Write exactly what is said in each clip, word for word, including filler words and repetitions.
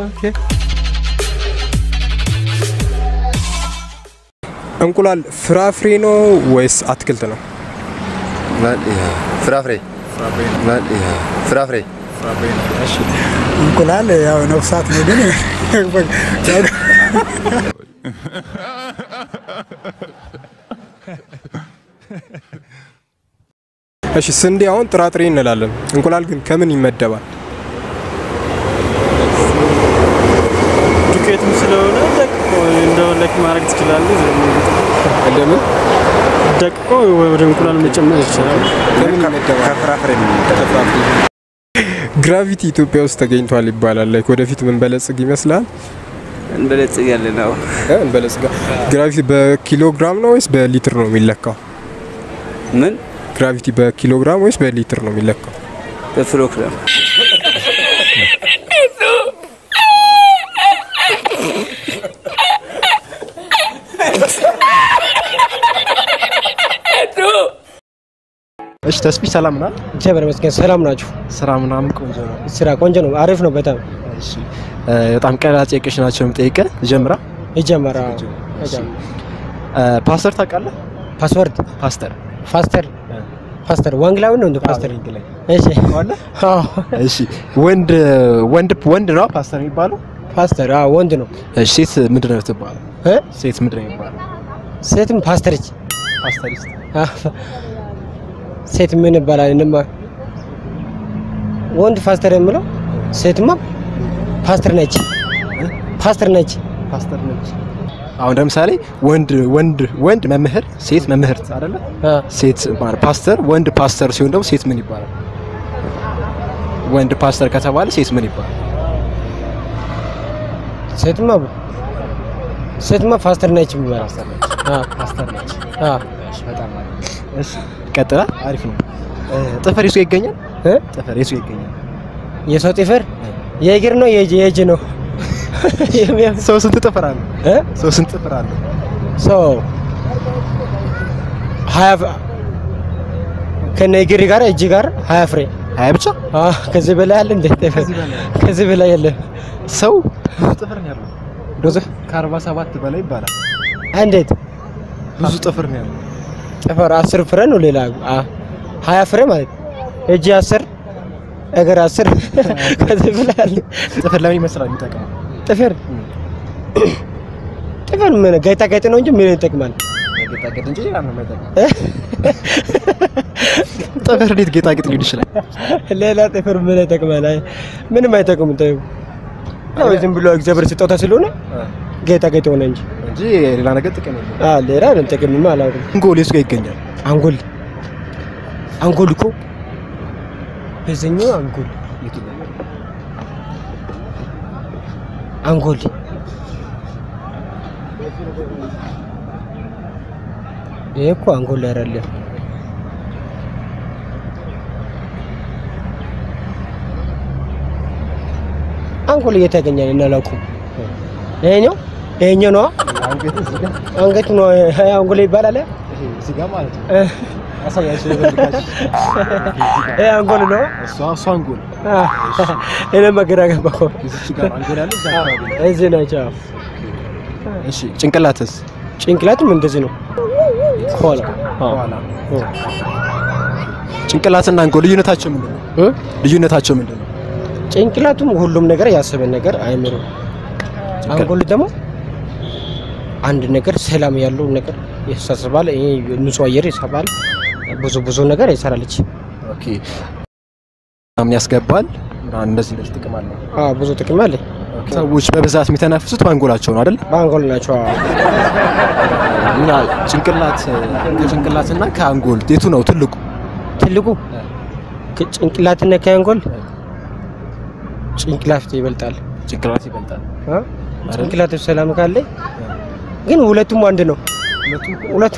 ኦኬ እንቁላል ፍራፍሬ ነው ወይስ አትክልት ነው? ፍራፍሬ ፍራፍሬ ፍራፍሬ ፍራፍሬ እሺ እንቁላል ያው ነፍሳት ነው ግን እሺ ስንዴ አሁን ጥራጥሬ እንላለን እንቁላል ግን ከምን ይመደባል? ዱቄትም ስለሆነ ደቅቆ እንደው ለክ ማድረግ ትችላለህ እንደምን ደቅቆ ወደ እንቁላል መጨመር ይችላል ከምን ይመደባል? ከፍራፍሬ ነው የሚመደበው ግራቪቲ ኢትዮጵያ ውስጥ ተገኝቷል ይባላል ላይክ ወደፊት ምን በለጽግ ይመስላል? እንበለጽግ ያለ ነው እ እንበለጽግ ግራቪቲ በኪሎግራም ነው ወይስ በሊትር ነው የሚለካው? ምን ግራቪቲ በኪሎግራም ወይስ በሊትር ነው የሚለካው? በኪሎግራም እሺ ተስቢ ሰላም ና ጀበር መስከን ሰላም ናችሁ ስራ ምናምን ቆንጆ ነው ስራ ቆንጆ ነው አሪፍ ነው በጣም እሺ በጣም ቀላል ጥያቄዎች ናቸው የምጠይቀህ ጀምራ ይጀምራ ፓስተር ታውቃለህ ፓስወርድ ፓስተር ፓስተር ፓስተር ዋንግላው ነው እንደ ፓስተር እሺ አለ አዎ እሺ ወንድ ወንድ ወንድ ነው ፓስተር የሚባለው ፓስተር አዎ ወንድ ነው እሺ ሴት ምንድነው የምትባለው እ ሴት ምንድነው የሚባለው ሴትም ፓስተርች ፓስተሪስት ሴት ምን ይባላል እንማ ወንድ ፓስተር የምለው ሴትማ ፓስተር ነች ፓስተር ነች ፓስተር ነች አሁን ለምሳሌ ወንድ ወንድ ወንድ መምህር ሴት መምህርት አይደለ ሴት ማለት ፓስተር ወንድ ፓስተር ሲሆን ደግሞ ሴት ምን ይባላል ወንድ ፓስተር ከተባለ ሴት ምን ይባላል ሴትማ ሴትማ ፓስተር ነች የሚባለው አዎ ፓስተር ነች አዎ በጣም እሺ ቀጥላ አሪፍ ነው ጥፍር ይሱ ይገኛል እ ጥፍር ይሱ ይገኛል የሰው ጥፍር የእግር ነው የእጅ ነው ሰው ስንት ጥፍር አለ እ ሰው ስንት ጥፍር አለ ሰው ሀያ ከነግሪ ጋር እጅ ጋር ሀያ ፍሬ ሀያ ብቻ አዎ ከዚህ በላይ አለ እንዴ ከዚህ በላይ ያለ ሰው ብዙ ጥፍር ነው ያለው ብዙ ከአርባ ሰባት በላይ ይባላል እንዴት ብዙ ጥፍር ነው ያለው ጥፍር አስር ፍሬ ነው ሌላ ሀያ ፍሬ ማለት እጅ አስር እግር አስር ከዚህ በላይ አለ ጥፍር ለምን ይመስላል የሚጠቅመው ጥፍር ጥፍር ምን ጌጣጌጥ ነው እንጂ ምን ይጠቅማል ጌጣጌጥ እንጂ ያን ነው የማይጠቅመው ጥፍር እንዴት ጌጣጌጥ ሊሆን ይችላል ሌላ ጥፍር ምን ይጠቅማል ምንም አይጠቅም ተይው ያው ዝም ብሎ እግዚአብሔር ስጦታ ስለሆነ ጌጣጌጥ ሆነ እንጂ እንጂ ሌላ ነገር ጥቅም የለም አዎ ሌላ ምን ጥቅምማ አላውቅም አንጎል የሱ ጋር ይገኛል አንጎል አንጎል እኮ በዚህኛው አንጎል አንጎል ይሄ እኮ አንጎል አይደለም አንጎል እየተገኘን እናላውቁም ይሄኛው ይሄኛው ነው አንገት እዚህ ጋር አንገት ነው አንጎል ይባላል እዚህ ጋር ማለት ነው አሳያችሁ ይበልካሽ ይሄ አንጎል ነው እሷ እሷ አንጎል እኔ መገራገር ባኮ እዚህ ጋር አንጎል ያለው እዛ አካባቢ እዚህ ናቸው እሺ ጭንቅላትስ ጭንቅላትም እንደዚህ ነው ኋላ ኋላ ጭንቅላትና አንጎል ልዩነታቸው ምንድነው እ ልዩነታቸው ምንድነው ጭንቅላቱም ሁሉም ነገር ያሰበን ነገር አይምሮ አንጎል ደግሞ አንድ ነገር ሰላም ያለው ነገር ያሳስባል ይሄ ንጹህ አየር ይሳባል ብዙ ብዙ ነገር ይሰራልች ኦኬ ምን ያስገባል እንደዚህ እንደዚህ ጥቅም አለ አዎ ብዙ ጥቅም አለ ሰዎች በብዛት የሚተነፍሱት ባንጎላቸው ነው አይደል ባንጎል ናቸው እና ጭንቅላት ከጭንቅላትና ከአንጎል የቱ ነው ትልቁ ትልቁ ጭንቅላትና ከአንጎል ጭንቅላት ይበልጣል ጭንቅላት ይበልጣል አ ጭንቅላት ሰላም ካለ ግን ሁለቱም አንድ ነው ሁለቱ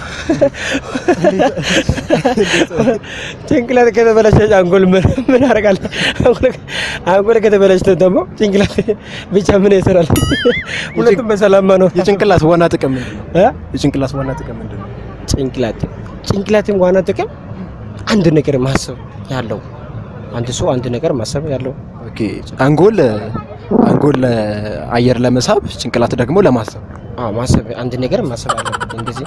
ጭንቅላት ከተበላሸ አንጎል ምን ያደርጋል አንጎል ከተበላሸ ደግሞ ጭንቅላት ብቻ ምን ይሰራል ሁለቱም በሰላም ነው የጭንቅላት ዋና ጥቅም ምንድነው እ የጭንቅላት ዋና ጥቅም ምንድነው ጭንቅላት ጭንቅላትን ዋና ጥቅም አንድ ነገር ማሰብ ያለው አንድ ሰው አንድ ነገር ማሰብ ያለው ኦኬ አንጎል አንጎል አየር ለመሳብ ጭንቅላት ደግሞ ለማሰብ አዎ ማሰብ አንድ ነገር ማሰብ አለበት እንደዚህ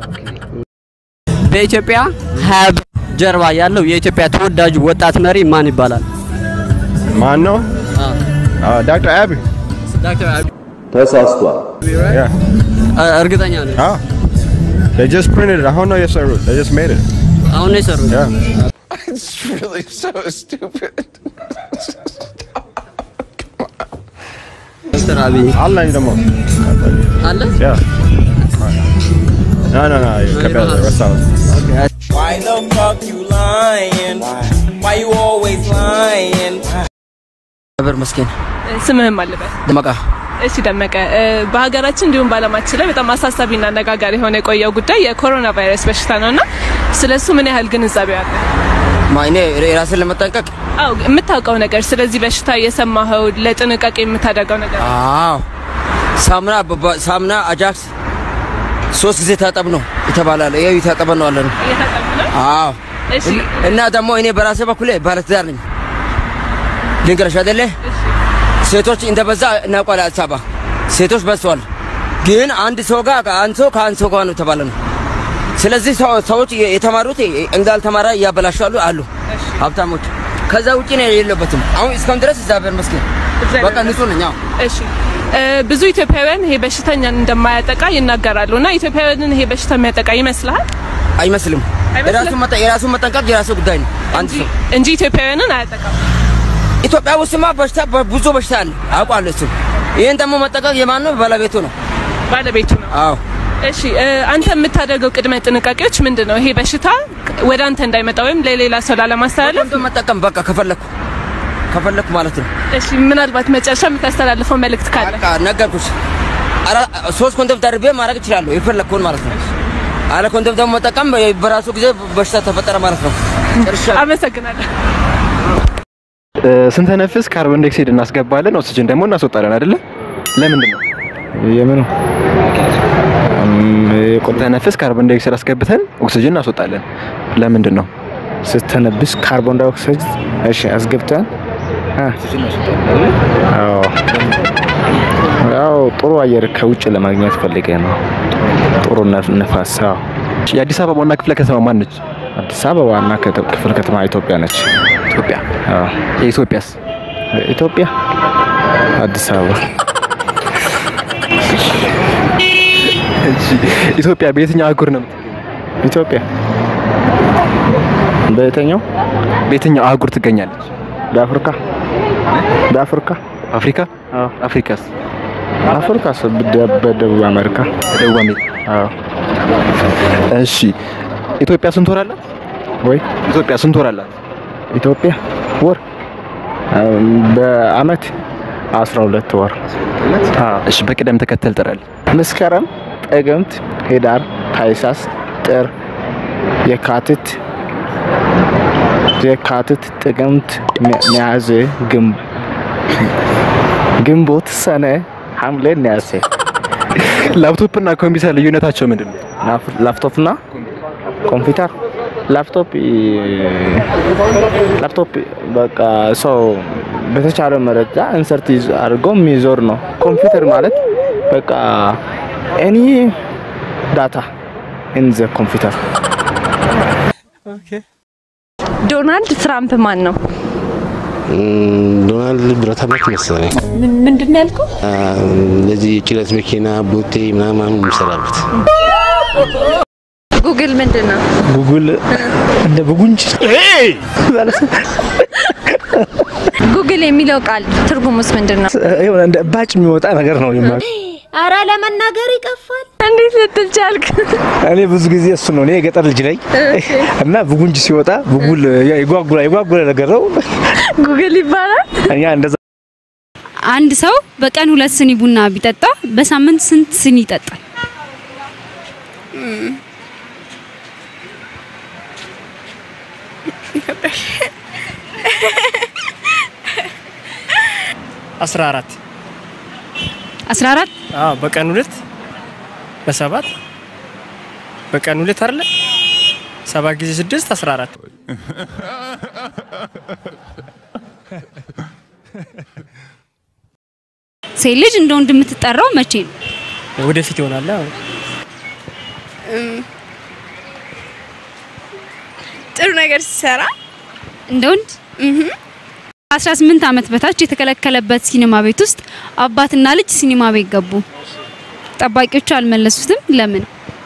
በኢትዮጵያ ሀብ ጀርባ ያለው የኢትዮጵያ ተወዳጁ ወጣት መሪ ማን ይባላል ማን ነው አዎ ዶክተር አብይ ዶክተር አብይ ተሳስቷል እርግጠኛ ነኝ አዎ they just printed it አሁን ነው የሰሩት they just made it አሁን ነው የሰሩት It's really so stupid. ዶክተር አብይ አላኝ ደግሞ አለ yeah no no no ከበለ ረሳው Why the fuck you lying? Why you always lying? ነበር መስኪን ስምህም አለበት ደመቃ እሺ ደመቀ በሀገራችን እንዲሁም ባለማችን ላይ በጣም አሳሳቢና አነጋጋሪ ሆነ የቆየው ጉዳይ የኮሮና ቫይረስ በሽታ ነውና ስለሱ ምን ያህል ግንዛቤ አለ ማይኔ ራስን ለመጠንቀቅ አው የምታውቀው ነገር ስለዚህ በሽታ የሰማኸው ለጥንቃቄ የምታደርገው ነገር አዎ ሳምና ሳምና አጃክስ ሶስት ጊዜ ታጠብ ነው ይተባላል ይሄ ይታጠብ ነው አለ ነው እየታጠብ ነው አዎ እሺ እና ደግሞ እኔ በራሴ በኩል ባለትዳር ነኝ ልንገርሽ አይደለ ሴቶች እንደበዛ እናቋላ አሳባ ሴቶች በዝቷል ግን አንድ ሰው ጋር አንድ ሰው ከአንድ ሰው ጋር ነው ተባለ ነው ስለዚህ ሰዎች የተማሩት እንዳልተማራ ያበላሻሉ አሉ ሀብታሞች ከዛ ውጪ ነው የሌለበትም አሁን እስካሁን ድረስ እግዚአብሔር ይመስገን በቃ ንጹህ ነኝ አዎ እሺ ብዙ ኢትዮጵያውያን ይሄ በሽታኛን እንደማያጠቃ ይናገራሉና ኢትዮጵያውያንን ይሄ በሽታ የሚያጠቃ ይመስላል አይመስልም የራሱ መጣ የራሱ መጠንቀቅ የራሱ ጉዳይ ነው አንድ ሰው እንጂ ኢትዮጵያውያንን አያጠቃም ኢትዮጵያ ውስጥማ በሽታ ብዙ በሽታ አለ አውቃለሁ እሱ ይሄን ደግሞ መጠንቀቅ የማን ነው ባለቤቱ ነው ባለቤቱ ነው አዎ እሺ አንተ የምታደርገው ቅድመ ጥንቃቄዎች ምንድነው ይሄ በሽታ ወደ አንተ እንዳይመጣ ወይም ለሌላ ሰው ላለማስተላለፍ እንደው መጠቀም በቃ ከፈለኩ ከፈለኩ ማለት ነው እሺ ምናልባት መጨረሻ የምታስተላልፈው መልእክት ካለ በቃ ነገርኩሽ አራ ሶስት ኮንዶም ደርቤ ማድረግ ይችላል የፈለኩን ማለት ነው አለ ኮንዶም ደግሞ መጠቀም በራሱ ጊዜ በሽታ ተፈጠረ ማለት ነው አመሰግናለሁ ስንተነፍስ ካርቦን ዳይኦክሳይድ እናስገባለን ኦክሲጅን ደግሞ እናስወጣለን አይደለ ለምንድን ነው የምኑ ስንተነፍስ ካርቦን ዳይኦክሳይድ አስገብተን ኦክሲጅን እናስወጣለን ለምንድን ነው ስትነብስ ካርቦን ዳይኦክሳይድ እሺ አስገብተን ኦክሲጅን እናስወጣለን አዎ ያው ጥሩ አየር ከውጭ ለማግኘት ፈልገህ ነው ጥሩ ነፋስ አዎ የአዲስ አበባ ዋና ክፍለ ከተማ ማን ነች አዲስ አበባ ዋና ክፍለ ከተማ ኢትዮጵያ ነች ኢትዮጵያ አዎ የኢትዮጵያስ ኢትዮጵያ አዲስ አበባ ኢትዮጵያ በየትኛው አህጉር ነው ኢትዮጵያ በየትኛው በየትኛው አህጉር ትገኛለች በአፍሪካ በአፍሪካ አፍሪካ አዎ አፍሪካስ አፍሪካስ በደቡብ አሜሪካ ደቡብ አሜሪካ አዎ እሺ ኢትዮጵያ ስንት ወር አላት ወይ ኢትዮጵያ ስንት ወር አላት ኢትዮጵያ ወር በአመት አስራ ሁለት ወር አዎ እሺ በቅደም ተከተል ጥራል መስከረም ጥቅምት ህዳር ታኅሳስ ጥር የካቲት የካቲት ጥቅምት ሚያዝያ ግንቦት ሰኔ ሐምሌ ነሐሴ ላፕቶፕ እና ኮምፒውተር ልዩነታቸው ምንድነው ላፕቶፕ እና ኮምፒውተር ላፕቶፕ ላፕቶፕ በቃ ሰው በተቻለ መረጃ ኢንሰርት አድርጎ የሚዞር ነው ኮምፒውተር ማለት በቃ any data in the computer okay ዶናልድ ትራምፕ ማን ነው ዶናልድ ብራታማክ መሰለኝ ምን ምንድነው ያልከው ለዚህ ጭነት መኪና ቦቴ ምናምን የሚሰራበት ጉግል ምንድነው ጉግል እንደ በጉንጭ ጉግል የሚለው ቃል ትርጉሙስ ምንድነው ይሄ እንደ ባጭ የሚወጣ ነገር ነው የማውቅ አራ ለመናገር ይቀፋል እንዴት ልትል ቻልክ እኔ ብዙ ጊዜ እሱ ነው እኔ የገጠር ልጅ ላይ እና በጉንጭ ሲወጣ ጉግል ይጓጉላ ይጓጉላ ነገር ነው ጉግል ይባላል እኛ እንደዛ አንድ ሰው በቀን ሁለት ስኒ ቡና ቢጠጣ በሳምንት ስንት ስኒ ይጠጣል አስራ አራት አስራ አራት አዎ በቀን ሁለት በሰባት በቀን ሁለት አይደለ ሰባት ጊዜ ስድስት አስራ አራት ሴት ልጅ እንደ ወንድ የምትጠራው መቼ ነው? ወደፊት ይሆናል። ጥሩ ነገር ሲሰራ እንደ ወንድ እህ አስራ ስምንት ዓመት በታች የተከለከለበት ሲኒማ ቤት ውስጥ አባትና ልጅ ሲኒማ ቤት ገቡ። ጠባቂዎቹ አልመለሱትም። ለምን?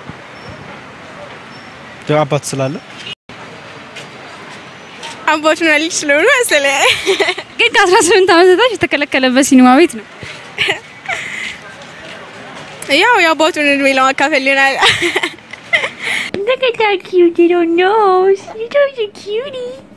አባት ስላለ አባቱና ልጅ ስለሆነ መሰለኝ። ግን ከአስራ ስምንት ዓመት በታች የተከለከለበት ሲኒማ ቤት ነው። ያው የአባቱን እድሜ ለማካፈል ይሆናል። Look at that cute little nose. You're such a cutie.